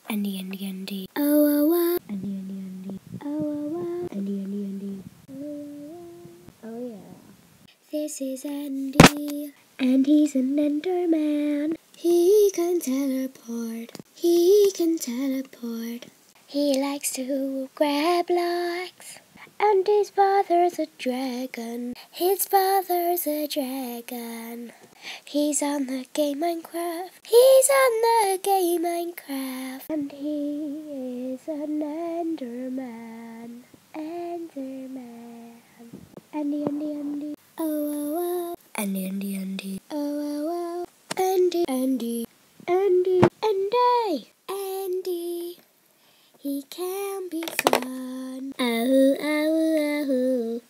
Endy, Endy, Endy. Oh, oh, oh. Endy, Endy, Endy. Oh, oh, oh. Endy, Endy, Endy. Oh, yeah. This is Endy, and he's an Enderman. He can teleport. He can teleport. He likes to grab blocks. And his father's a dragon. His father's a dragon. He's on the game Minecraft. He's on the game Minecraft. And he is an Enderman. Enderman. Endy, Endy, Endy. Oh, oh, oh. Endy, Endy, Endy. Oh, oh, oh. Endy, Endy, Endy, Endy, Endy. He can be fun. Oh, oh, oh.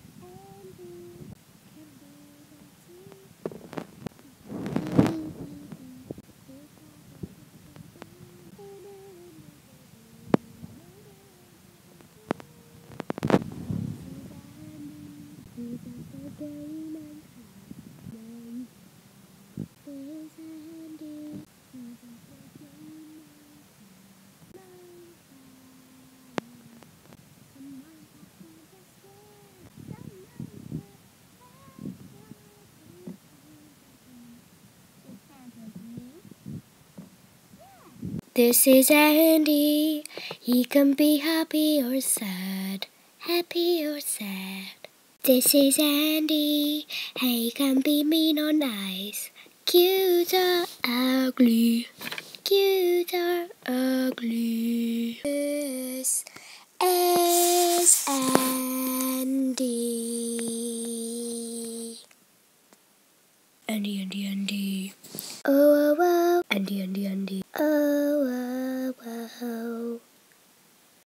This is Endy. He can be happy or sad. Happy or sad. This is Endy. He can be mean or nice. Cute or ugly. Cute or ugly. This